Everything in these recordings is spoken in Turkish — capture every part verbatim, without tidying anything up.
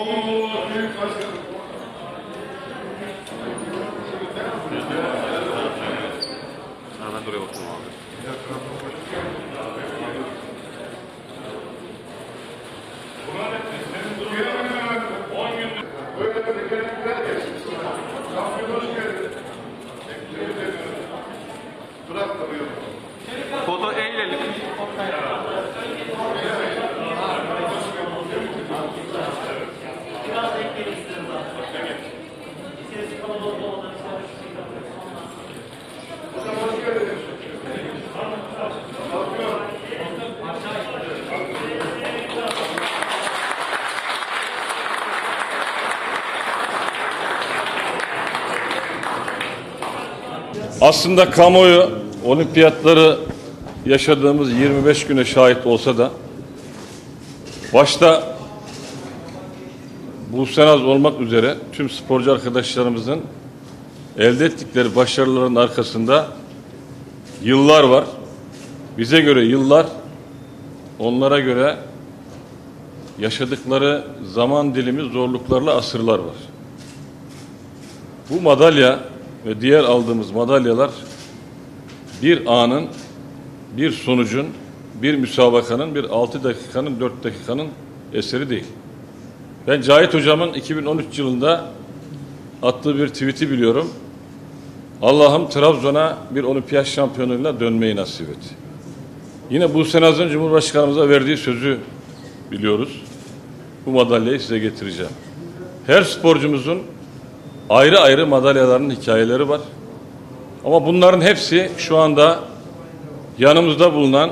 Ben de oraya bakıyorum abi. Foto eğilelim. Aslında kamuoyu olimpiyatları yaşadığımız yirmi beş güne şahit olsa da başta Buse Naz olmak üzere tüm sporcu arkadaşlarımızın elde ettikleri başarıların arkasında yıllar var. Bize göre yıllar, onlara göre yaşadıkları zaman dilimi zorluklarla asırlar var. Bu madalya ve diğer aldığımız madalyalar bir anın, bir sonucun, bir müsabakanın, bir altı dakikanın, dört dakikanın eseri değil. Ben Cahit Hocam'ın iki bin on üç yılında attığı bir tweet'i biliyorum. Allah'ım Trabzon'a bir olimpiyat şampiyonluğuyla dönmeyi nasip et. Yine Buse Naz'ın Cumhurbaşkanımıza verdiği sözü biliyoruz. Bu madalyayı size getireceğim. Her sporcumuzun ayrı ayrı madalyaların hikayeleri var. Ama bunların hepsi şu anda yanımızda bulunan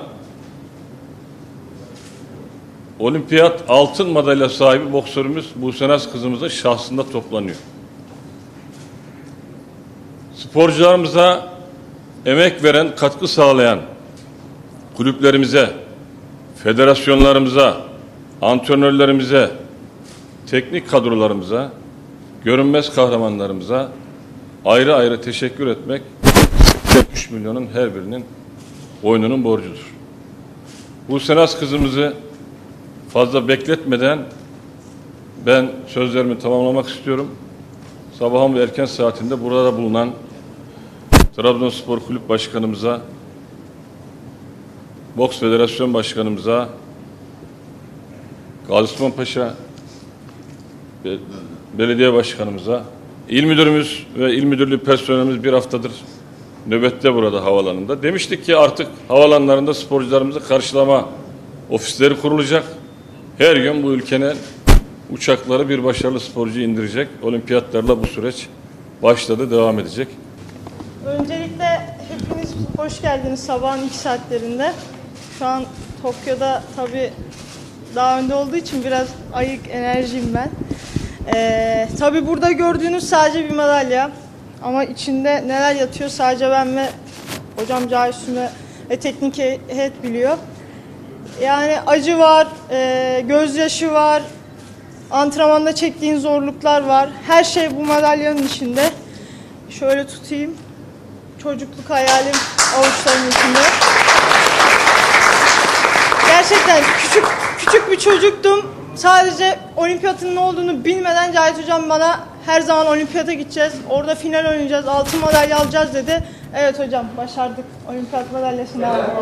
olimpiyat altın madalya sahibi boksörümüz Buse Naz kızımızın şahsında toplanıyor. Sporcularımıza emek veren, katkı sağlayan kulüplerimize, federasyonlarımıza, antrenörlerimize, teknik kadrolarımıza, görünmez kahramanlarımıza ayrı ayrı teşekkür etmek üç milyonun her birinin boynunun borcudur. Buse Naz kızımızı fazla bekletmeden ben sözlerimi tamamlamak istiyorum. Sabahın ve erken saatinde burada bulunan Trabzonspor Kulüp Başkanımıza, Boks Federasyon Başkanımıza, Gazi Osman Paşa Belediye Başkanımıza, İl Müdürümüz ve İl Müdürlüğü personelimiz bir haftadır nöbette burada havalanında. Demiştik ki artık havalanlarında sporcularımızı karşılama ofisleri kurulacak. Her gün bu ülkenin uçakları bir başarılı sporcu indirecek. Olimpiyatlarla bu süreç başladı, devam edecek. Öncelikle hepiniz hoş geldiniz sabahın ilk saatlerinde. Şu an Tokyo'da tabii daha önde olduğu için biraz ayık enerjiyim ben. Ee, tabii burada gördüğünüz sadece bir madalya. Ama içinde neler yatıyor sadece ben ve hocam Cahit Süme ve teknik heyet biliyor. Yani acı var, e, gözyaşı var, antrenmanda çektiğin zorluklar var. Her şey bu madalyanın içinde. Şöyle tutayım. Çocukluk hayalim avuçlarımın içinde. Gerçekten küçük küçük bir çocuktum. Sadece olimpiyatın ne olduğunu bilmeden Cahit Hocam bana her zaman olimpiyata gideceğiz. Orada final oynayacağız, altın madalya alacağız dedi. Evet hocam, başardık. Olimpiyat madalyasını aldık.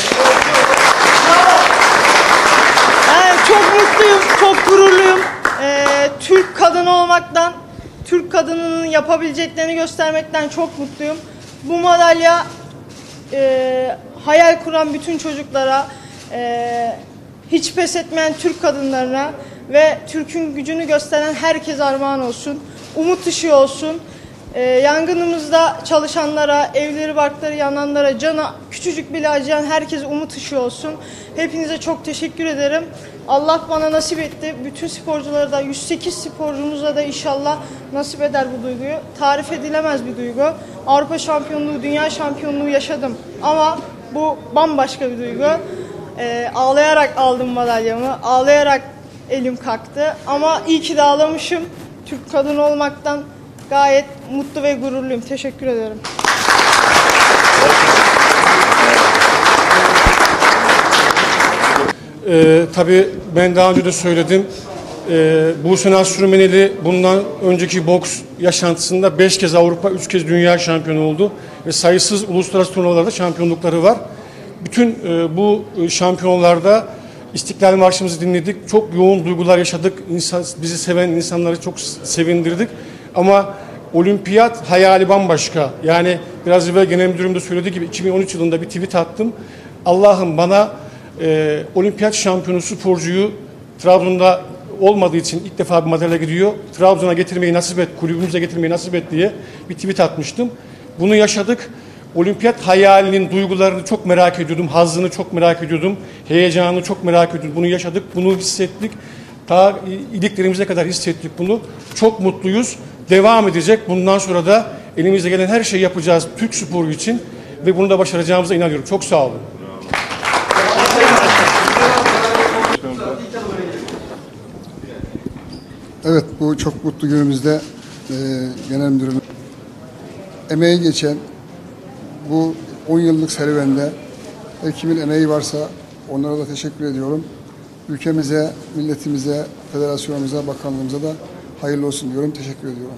Yani çok mutluyum, çok gururluyum. Ee, Türk kadını olmaktan, Türk kadınının yapabileceklerini göstermekten çok mutluyum. Bu madalya e, hayal kuran bütün çocuklara, e, hiç pes etmeyen Türk kadınlarına ve Türk'ün gücünü gösteren herkese armağan olsun. Umut ışığı olsun. E, yangınımızda çalışanlara, evleri barkları yananlara, cana küçücük bile acıyan herkese umut ışığı olsun. Hepinize çok teşekkür ederim. Allah bana nasip etti. Bütün sporculara da, yüz sekiz sporcumuza da inşallah nasip eder bu duyguyu. Tarif edilemez bir duygu. Avrupa şampiyonluğu, dünya şampiyonluğu yaşadım. Ama bu bambaşka bir duygu. E, ağlayarak aldım madalyamı. Ağlayarak elim kalktı. Ama iyi ki de ağlamışım. Türk kadını olmaktan gayet mutlu ve gururluyum. Teşekkür ederim. Ee, tabii ben daha önce de söyledim. Ee, Buse Naz Sürmeneli bundan önceki boks yaşantısında beş kez Avrupa, üç kez dünya şampiyonu oldu. Ve sayısız uluslararası turnuvalarda şampiyonlukları var. Bütün e, bu şampiyonlarda İstiklal Marşımızı dinledik. Çok yoğun duygular yaşadık. İnsan, bizi seven insanları çok sevindirdik. Ama olimpiyat hayali bambaşka. Yani biraz evvel genel müdürüm de söylediği gibi iki bin on üç yılında bir tweet attım. Allah'ım bana e, olimpiyat şampiyonu sporcuyu Trabzon'da olmadığı için ilk defa bir madalya gidiyor. Trabzon'a getirmeyi nasip et, kulübümüze getirmeyi nasip et diye bir tweet atmıştım. Bunu yaşadık. Olimpiyat hayalinin duygularını çok merak ediyordum. Hazzını çok merak ediyordum. Heyecanını çok merak ediyordum. Bunu yaşadık, bunu hissettik. Ta iliklerimize kadar hissettik bunu. Çok mutluyuz. Devam edecek. Bundan sonra da elimizde gelen her şeyi yapacağız Türk sporu için. Ve bunu da başaracağımıza inanıyorum. Çok sağ olun. Evet, bu çok mutlu günümüzde e, genel müdürüm emeği geçen bu on yıllık serüvende her kimin emeği varsa onlara da teşekkür ediyorum. Ülkemize, milletimize, federasyonumuza, bakanlığımıza da hayırlı olsun diyorum. Teşekkür ediyorum.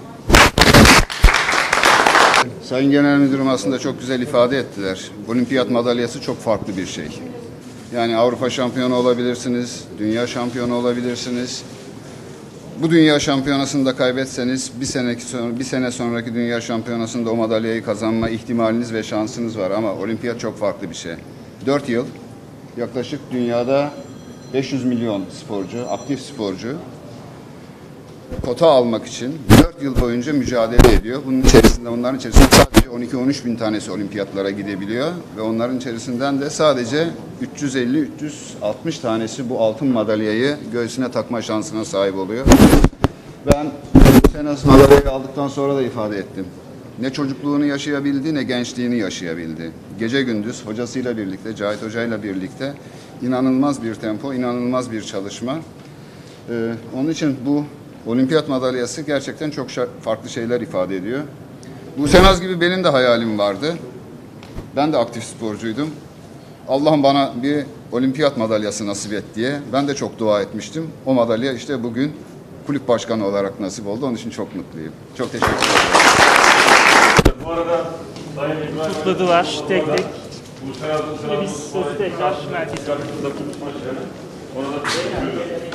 Sayın Genel Müdürüm aslında çok güzel ifade ettiler. Olimpiyat madalyası çok farklı bir şey. Yani Avrupa şampiyonu olabilirsiniz, dünya şampiyonu olabilirsiniz. Bu dünya şampiyonasında kaybetseniz bir seneki sonra, bir sene sonraki dünya şampiyonasında o madalyayı kazanma ihtimaliniz ve şansınız var. Ama olimpiyat çok farklı bir şey. Dört yıl yaklaşık dünyada beş yüz milyon sporcu, aktif sporcu kota almak için dört yıl boyunca mücadele ediyor. Bunun içerisinde, onların içerisinde sadece on iki on üç bin tanesi olimpiyatlara gidebiliyor ve onların içerisinden de sadece üç yüz elli üç yüz altmış tanesi bu altın madalyayı göğsüne takma şansına sahip oluyor. Ben bu sene madalyayı aldıktan sonra da ifade ettim. Ne çocukluğunu yaşayabildi ne gençliğini yaşayabildi. Gece gündüz hocasıyla birlikte, Cahit Hoca'yla birlikte inanılmaz bir tempo, inanılmaz bir çalışma. Ee, onun için bu olimpiyat madalyası gerçekten çok farklı şeyler ifade ediyor. Buse Naz gibi benim de hayalim vardı. Ben de aktif sporcuydum. Allah'ım bana bir olimpiyat madalyası nasip et diye. Ben de çok dua etmiştim. O madalya işte bugün kulüp başkanı olarak nasip oldu. Onun için çok mutluyum. Çok teşekkür ederim. Bu arada Sayın İbrahim Kutladılar tek tek. Buse Naz'ın sırasını Biz sözü tekrar merkeze. Ona da teşekkür ederim.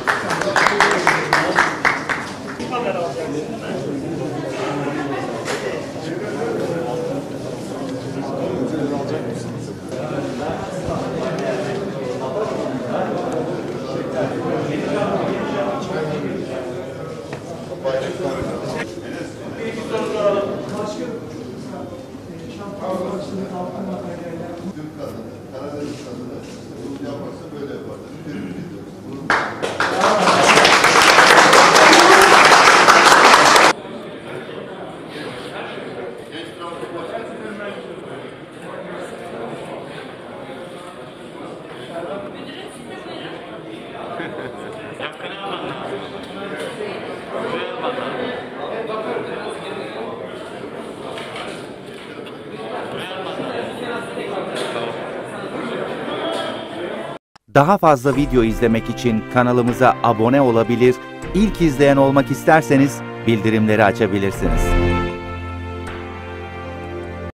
Haber alacaksın değil mi? Daha fazla video izlemek için kanalımıza abone olabilir, ilk izleyen olmak isterseniz bildirimleri açabilirsiniz.